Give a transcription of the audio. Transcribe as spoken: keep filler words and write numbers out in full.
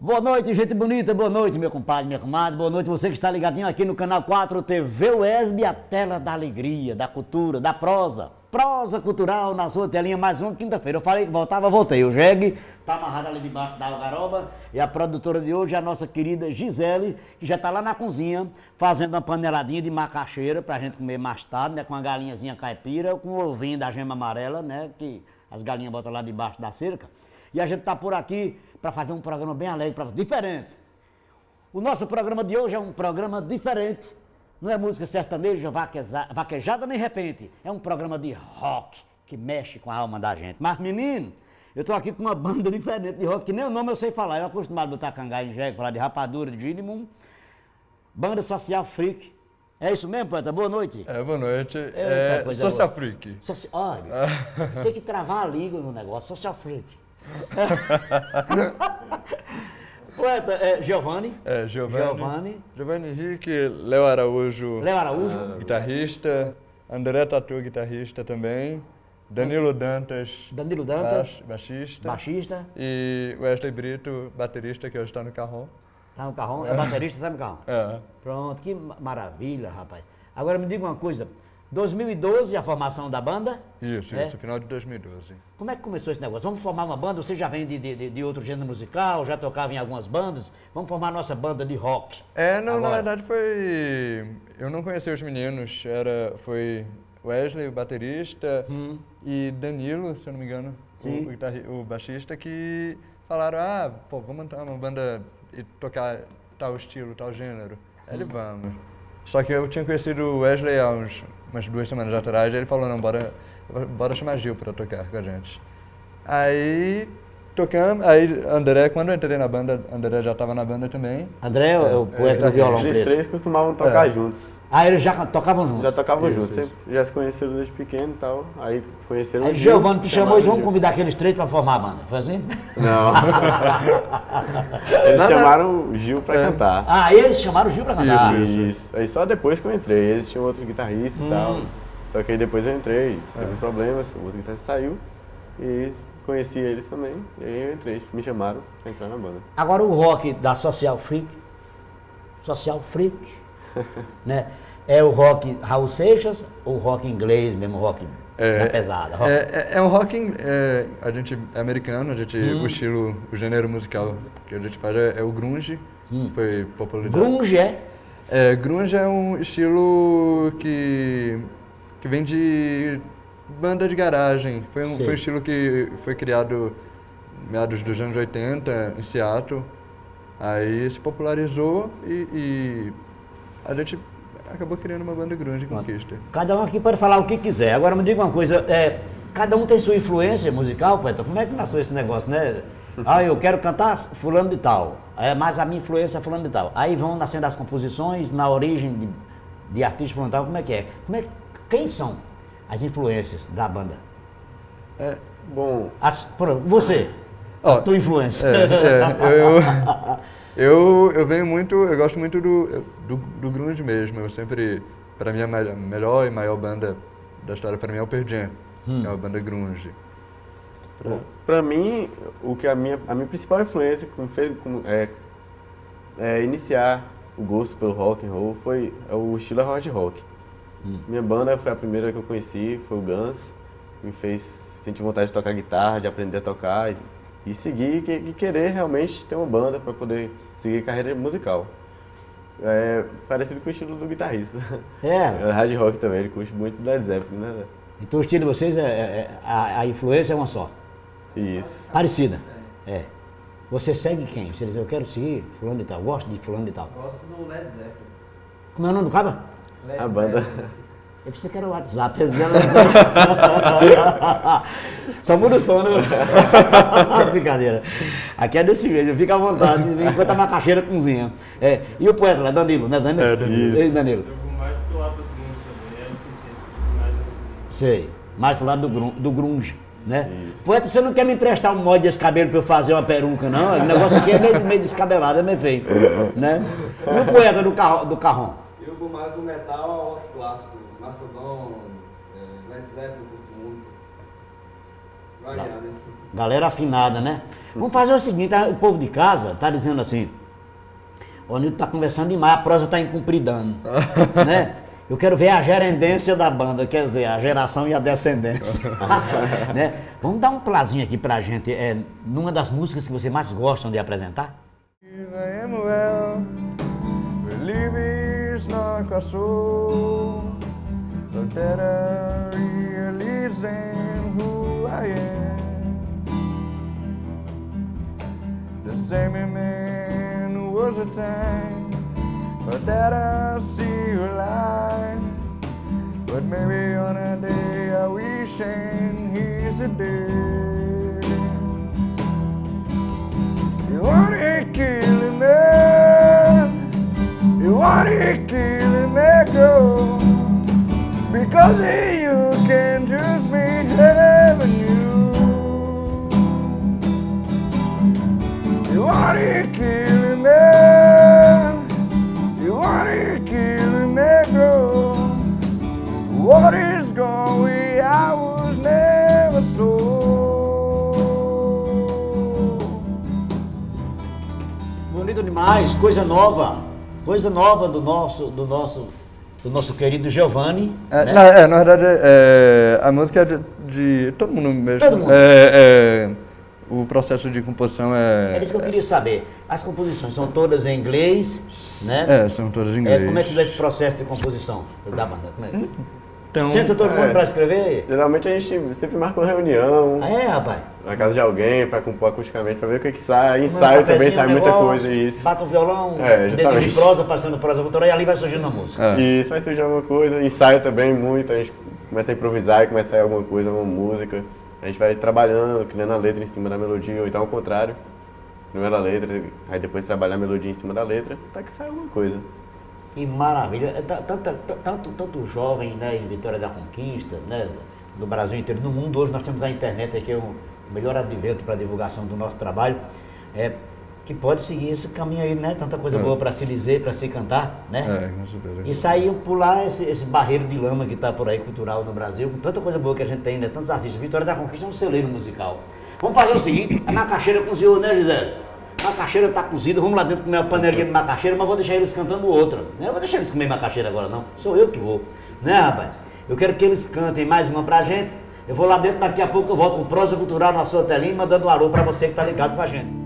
Boa noite, gente bonita, boa noite, meu compadre, minha comadre, boa noite você que está ligadinho aqui no canal quatro T V U E S B, a tela da alegria, da cultura, da prosa. Prosa cultural na sua telinha, mais uma quinta-feira. Eu falei que voltava, voltei. O jegue está amarrado ali debaixo da algaroba e a produtora de hoje é a nossa querida Gisele, que já está lá na cozinha fazendo uma paneladinha de macaxeira pra gente comer mais tarde, né? Com uma galinhazinha caipira, com o ovinho da gema amarela, né? Que as galinhas botam lá debaixo da cerca. E a gente está por aqui para fazer um programa bem alegre, pra, diferente. O nosso programa de hoje é um programa diferente. Não é música sertaneja, vaqueja, vaquejada nem repente. É um programa de rock que mexe com a alma da gente. Mas, menino, eu tô aqui com uma banda diferente de rock, que nem o nome eu sei falar. Eu acostumado a botar cangá em jegue, falar de rapadura, de ginimum. Banda Social Freak. É isso mesmo, poeta? Boa noite. É, boa noite. É, é Social boa. Freak. Soci... Olha, tem que travar a língua no negócio. Social Freak. Poeta, é Giovanni. É, Giovanni. Giovanni. Giovanni Henrique, Léo Araújo. Léo Araújo. Uh, guitarrista. André Tatu, guitarrista também. Danilo Dantas. Danilo Dantas. Baixista. Baixista. E Wesley Brito, baterista, que hoje está no carrão. Está no carrão? É baterista, está no carrão. É. Pronto, que maravilha, rapaz. Agora me diga uma coisa. dois mil e doze, a formação da banda? Isso, é? isso, final de dois mil e doze. Como é que começou esse negócio? Vamos formar uma banda? Você já vem de, de, de outro gênero musical, já tocava em algumas bandas? Vamos formar a nossa banda de rock. É, não, agora. Na verdade foi... Eu não conheci os meninos, era, foi Wesley, o baterista, hum. e Danilo, se eu não me engano, o, guitarri, o baixista, que falaram, ah, pô, vamos montar uma banda e tocar tal estilo, tal gênero. Aí ele, vamos. Só que eu tinha conhecido o Wesley há uns, umas duas semanas atrás, e ele falou, não, bora, bora chamar Gil para tocar com a gente. Aí tocamos, aí André, quando eu entrei na banda, André já estava na banda também. André é o poeta do violão preto. Eles três costumavam tocar é. juntos. Ah, eles já tocavam juntos? Já tocavam juntos, sempre, já se conheceram desde pequeno e tal, aí conheceram aí o Gil. Giovanni te chamou e vamos convidar aqueles três para formar a banda, foi assim? Não. Eles chamaram o Gil para é. cantar. Ah, eles chamaram o Gil para cantar? Isso, isso. Aí só depois que eu entrei, eles tinham outro guitarrista hum. e tal. Só que aí depois eu entrei, teve é. problemas, o outro guitarrista saiu e conheci eles também. E aí eu entrei, me chamaram para entrar na banda. Agora o rock da Social Freak, Social Freak, né? É o rock Raul Seixas ou o rock inglês mesmo, rock é, da pesada? Rock. É, é um rock, é, a gente é americano, a gente, hum. o estilo, o gênero musical que a gente faz é, é o grunge, hum. foi popularizado. Grunge é? É, grunge é um estilo que, que vem de banda de garagem, foi um, foi um estilo que foi criado meados dos anos oitenta em Seattle, aí se popularizou e, e a gente acabou criando uma banda grunge Conquista. Cada um aqui pode falar o que quiser. Agora me diga uma coisa, é, cada um tem sua influência musical, poeta? Como é que nasceu esse negócio, né? Ah, eu quero cantar fulano de tal, é, mas a minha influência é fulano de tal. Aí vão nascendo as composições, na origem de, de artista fulano de tal, como é que é? Como é? Quem são as influências da banda? É, bom... As, por, você, oh, a tua influência. É, é, eu... Eu, eu venho muito, eu gosto muito do, do, do grunge mesmo, eu sempre, para mim a melhor e maior banda da história para mim é o Pearl Jam, hum. é uma banda grunge. Para mim, o que a minha, a minha principal influência como fez, como, é, é iniciar o gosto pelo rock and roll foi é o estilo hard rock. Hum. Minha banda foi a primeira que eu conheci, foi o Guns, me fez sentir vontade de tocar guitarra, de aprender a tocar e, e seguir e querer realmente ter uma banda para poder seguir carreira musical. É parecido com o estilo do guitarrista. É. É hard rock também, ele curte muito Led Zeppelin, né? Então o estilo de vocês, é, é a, a influência é uma só? Isso. Parecida? É. Você segue quem? Você diz, eu quero seguir fulano de tal, gosto de fulano de tal. Gosto do Led Zeppelin. Como é o nome do cara? Led a banda. Eu pensei que era o WhatsApp. Só muda o som, né? Brincadeira. Aqui é desse jeito, fica à vontade, enquanto a macaxeira cozinha. É, e o poeta lá, Danilo, né, Danilo? É, Danilo. Ei, Danilo. Eu vou mais pro lado do grunge também, é esse sentido, mais sei, mais pro lado do grunge, do grunge, né? Isso. Poeta, você não quer me emprestar um molde desse cabelo pra eu fazer uma peruca, não? O negócio aqui é meio, meio descabelado, é meio feio, né? E o poeta do, carro, do carrão? Eu vou mais no metal ao rock clássico, Mastodon, Led Zeppelin, eu curto muito. Variado. Galera afinada, né? Vamos fazer o seguinte, o povo de casa tá dizendo assim, o Nilton tá conversando demais, a prosa tá incumpridando, né? Eu quero ver a gerendência da banda, quer dizer, a geração e a descendência. Né? Vamos dar um plazinho aqui pra gente, é, numa das músicas que vocês mais gostam de apresentar? I am well, believe it's not a soul, but that I really than who I am. The same man was a time, but that I see you lie. But maybe on a day I wish and he's a day. You wanna kill me, you wanna kill me, girl, because you can just be having you. You wanna kill me, you wanna kill me, girl, what is going I was never so. Bonito demais, coisa nova, coisa nova do nosso, do nosso, do nosso querido Giovanni. É, né? na, é, na verdade, é, a música é de, de todo mundo mesmo. Todo mundo. É, é, o processo de composição é... É isso que eu queria saber. As composições são todas em inglês, né? É, são todas em inglês. É, como é que se dá esse processo de composição da banda? Como é? Então, Senta todo mundo é. pra escrever? Geralmente a gente sempre marca uma reunião Ah, é, rapaz? na casa de alguém pra compor acusticamente, pra ver o que que sai. Toma um Ensaio também cafezinho, sai um muita negócio, coisa, isso. Bata um violão, É, um dedinho de justamente. prosa, passando prosa cultural e ali vai surgindo uma música. É. Isso, vai surgir alguma coisa, ensaio também muito, a gente começa a improvisar e começa a sair alguma coisa, alguma música. A gente vai trabalhando, criando a letra em cima da melodia, ou então ao contrário. Primeiro a letra, aí depois trabalhar a melodia em cima da letra, até que sai alguma coisa. Que maravilha. É, ta- ta- ta- Tanto, tanto jovem, né, em Vitória da Conquista, né, do Brasil inteiro, no mundo hoje nós temos a internet, que é o melhor advento para a divulgação do nosso trabalho, é, que pode seguir esse caminho aí, né? Tanta coisa É. boa para se dizer, para se cantar, né? É, com certeza. E sair pular esse, esse barreiro de lama que está por aí, cultural no Brasil, com tanta coisa boa que a gente tem, né? Tantos artistas. Vitória da Conquista é um celeiro musical. Vamos fazer o seguinte, a macaxeira cozinhou, né, Gisele? A macaxeira está cozida, vamos lá dentro comer uma panelinha de macaxeira, mas vou deixar eles cantando outra. Né? Eu vou deixar eles comer macaxeira agora não, sou eu que vou. Né, rapaz? Eu quero que eles cantem mais uma pra gente. Eu vou lá dentro, daqui a pouco eu volto com prosa cultural na sua telinha, mandando um alô pra você que tá ligado com a gente.